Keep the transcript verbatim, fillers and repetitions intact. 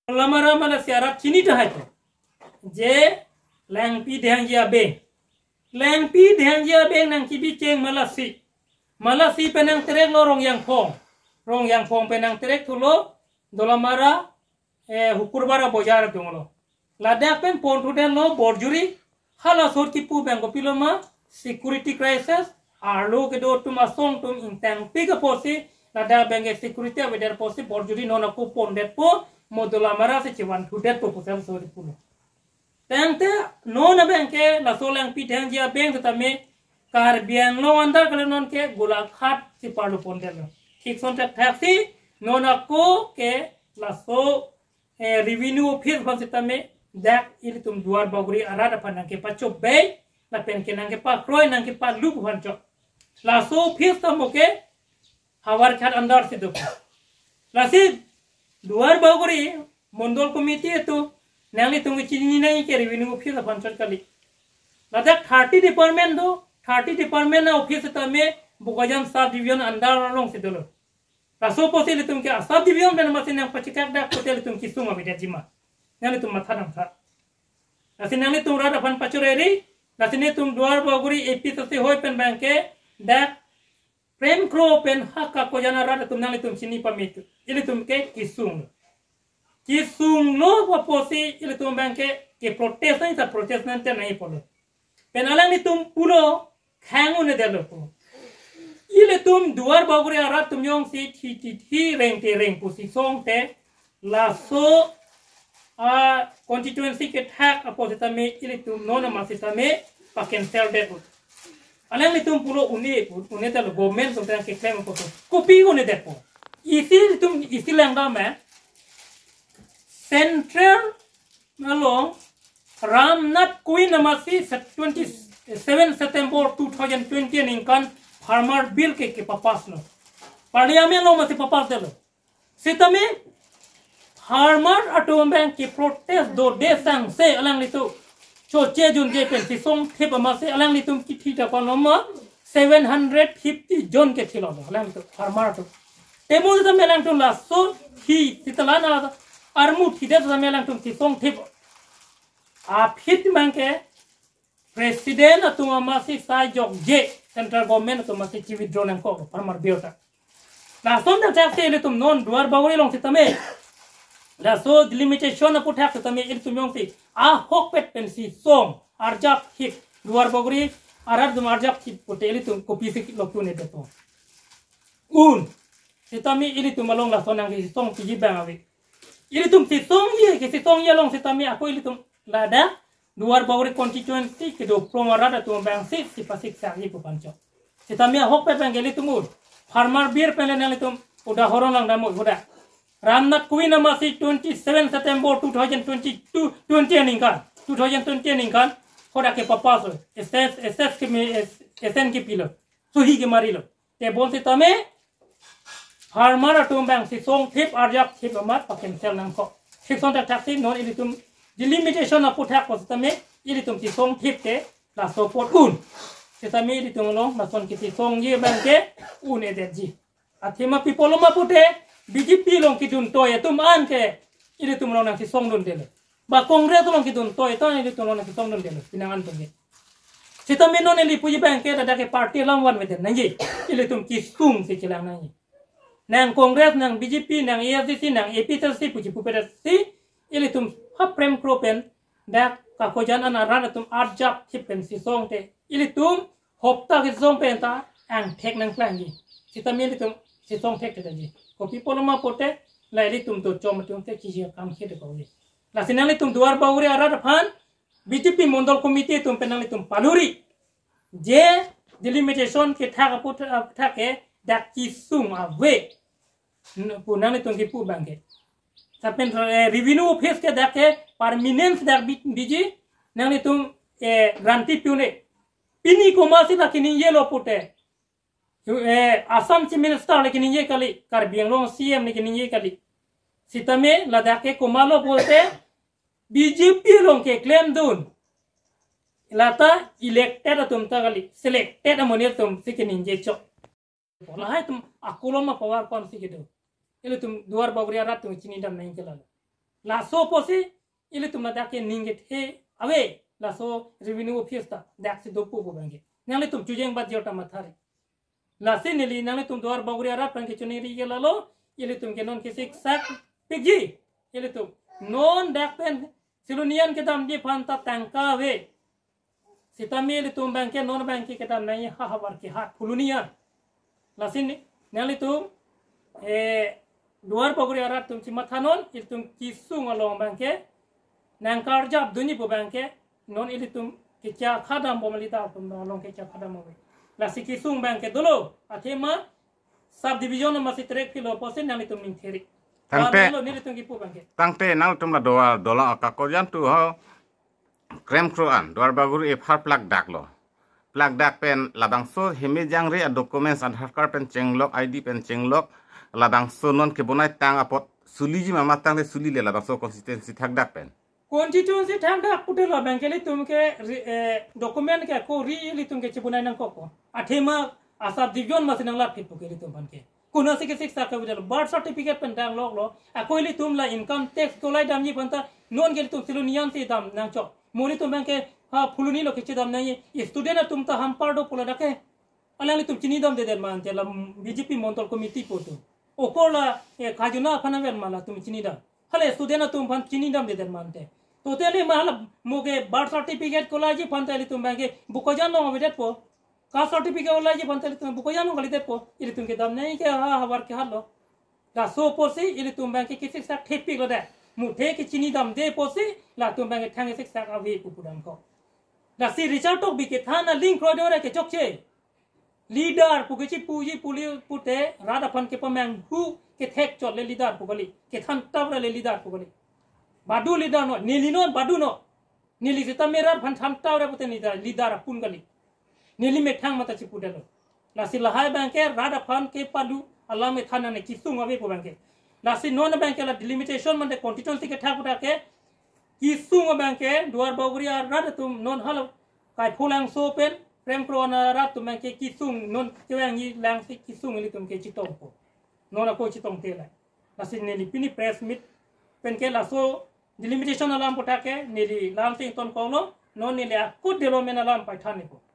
lamara mala siara kini dah itu je lang pi dehang dia be lang pi dehang dia be nang kibi ceng mala si mala si penang terek lo rong yang pong rong yang pong penang terek tu lo dolamara eh hukur bara bojar tu lo ladak pen pon tu den lo borjuri hala sor tipu bang kopilo ma security crisis arlo ke do tu masong tu intang piga posi ladak bang security abeder posi borjuri nona ku pon det po modola mara se ciwan tu det po posam sor tipu lo tangte nona bang ke la solang pi dehang dia bang tetame kar biang lo andar kale non ke gula khat si parlo pon det lo ठीक सोन तक taxi nona ko ke la so revenue office bangsa me dak ili tum duar baguri arada panang ke pacho bay la pen ke nang ke pa kroy nang ke pa lup hancho la so office tam ke hawar khat andar se do la si duar baguri mondol committee tu nang li tum chini nai ke revenue office banchar kali la dak thirty department do thirty department na office tame Bukajam sub division andar long se dolo raso posile tum ke sub division ben masin yang pachikak dak posile tum kisuma bida jima nani tum matha nam tha asine nani tum rada pan pachureri asine tum duar baguri ap se hoy pen banke dak prem kro pen hakka ko jana rada tum nani tum sini pamit ile tum ke kisung kisung no posi ile tum banke ke protest nahi sa protest nante nahi polo pen alang ni tum pulo khangu ne delo ile tum duar baguri arat tum yong si thi thi thi reng te reng pusi song te la so a constituency ke thak aposita me ile tum nona masita me pa cancel de put alang ni tum pulo uni uni ta government tum ta ke claim ko copy uni de po isi tum isi langda me central along Ramnath Queen Namasi twenty-seven September twenty twenty ninkan farmer bill ke ke papas lo parliament lo mati papas de lo sitame farmer atom bank ke protest do de sang se alang litu cho che jun je pen si song thep ma se alang litum ki thi ta pa no ma seven hundred fifty jon ke thilo lo alang litu farmer to temo de melang to la so thi sitalana armu thi de de melang to si song thep a fit bank ke president atuma masi sai jok je central government atuma si chi withdraw nang ko farmer biota la son da tax ile tum non duar baguri long sitame la so limitation apu tax sitame ile tum yong si a hok pet pen si song arjak hit duar baguri arar dum arjak hit pote ile tum copy si loktu ne deto un sitame ile tum long la son nang si song ti bang awi ile tum si song ye ke si song ye long sitame aku ile tum la da duar baguri constituency ke do promorada tu bang si si pasik sagi ko pancho sitamia hok pe bangeli tumur farmer beer pele nali tum udah horon lang damu udah Ramnath Queen Namasi twenty-seven September twenty twenty-two twenty ninkan twenty twenty ninkan hoda ke papas ss ss ke me sn ke pilo suhi ke marilo te bon sitame farmer tu bang si song tip arjak tip amat paken sel nang ko sixon tak taxi non ilitum di limitation apu thak ko sitame ili tum ti song thip te la support un sitame ili tum long la son ki ti song ye bang ke un e ji athima people ma pute bjp long ki dun toy tum an ke ili tum long ki song dun dele ba congress long ki dun toy ta ili tum long ki song dun dele pinangan tum ye sitame non ili puji bang ke da ke party lam wan weten nangi ili tum ki sung se chilang nangi nang congress nang bjp nang afdc nang apc puji pupeda si ili tum prem kropen dak kakojan anaran tum arjak chipen si song te ili tum hopta ki song pen ta ang thek nang klangi sitame ili tum si song thek te ji ko people ma pote la ili tum to chom tum te chi kam khit ko ni la sinali tum duar bauri arar phan bjp mondol committee tum penali tum paluri je delimitation ke thak put thak ke dak ki sung ave punani tum ki pu bange sapen revenue office ke dake permanent dak biji nang tum e granti pune pini ko masi la kini yelo pute e asam chi minister la kini ye kali kar biang cm ni kini ye kali sitame la dake ko malo bolte bjp long ke claim dun lata elected tum ta kali selected amone tum sikini ye chok la tum akuloma power kon sikido ile tum duar baguri arat tum chini dam nahi kelala laso posi ili tumna dake ninget he awe laso revenue office ta dak si dopu po bange nang tum chujeng bat jota mathari lasi nili nang tum dwar baguri ara pang ke chuni ri lalo ili tum ke non ke sik sak pigi ili tum non dak pen silunian ke dam di phanta tangka we sitami ili tum banke non banke ke dam nai ha ha war ke ha fulunian lasi ni nang tum e dwar baguri ara tum si mathanon ili tum kisung along banke nang karjab duni po banke non ili tum kecha khadam bomalita tum long kecha khadam mo la sikisung banke dolo athema sub division ma sitrek kilo posen nang tum ning theri tangte lo nili tum ki po banke tangte nang tum la doa dola ka ko jan tu ho krem kruan dwar bagur e phar plak dak lo plak dak pen ladang so himi jang re documents and harkar pen chenglok id pen chenglok ladang so non ke bonai tang apot suliji mama tang le suli le ladang so consistency thak dak pen constituency thang dak putelo bankeli tumke document ke ko ri li tumke chibunai nang ko athema asab division ma sinang la fit pukeli tum banke kuna se ke siksa ka bidalo birth certificate pen dang log lo akoili tumla income tax kolai dam ni panta non gel tum silunian se dam nang chok moli tum banke ha fuluni lo kichi dam nai student tum ta ham pardo pola dake alali tum chini dam de der man te la bjp montol committee poto okola e khajuna phanavel mala tum chini dam hale student tum phan chini dam de der man te तो तेरे माला मोगे birth certificate को लाजी पंतली तुम बैंके बुको जानो विदेट पो caste certificate को लाजी पंतली तुम बुको जानो गली दे पो इली तुम के दम नहीं के हा हवर के हालो ला सो पोसी इली तुम बैंके किसी सा ठेपी को दे मुठे की चीनी दम दे पोसी ला तुम बैंके ठंगे सिक्स सा अभी पुपुडम को ला सी रिचर्ड टॉक भी के थाना लिंक रो दे के चोकचे लीडर पुगेची पूजी पुली पुटे राधा फन के पमैंग हु के थेक चोले लीडर पुगली के थान तब ले लीडर पुगली badu lidar no nili no badu no nili sita merar phan tham taw re pute lidar lidar pun gali nili me thang mata chipu delo la si lahai banke rada phan ke palu allah me thana ne kisung abe ko banke la si non banke la delimitation mande constituency ke thak uta ke kisung banke duar baguri ar rada tum non halo kai phulang so pen prem krona rat tum banke kisung non kewang yi lang si kisung li tum ke chitong ko non ko chitong te la la si nili pini press meet pen ke la so delimitation alam potake nili lam ting ton kono non nili akut delo men alam paithani ko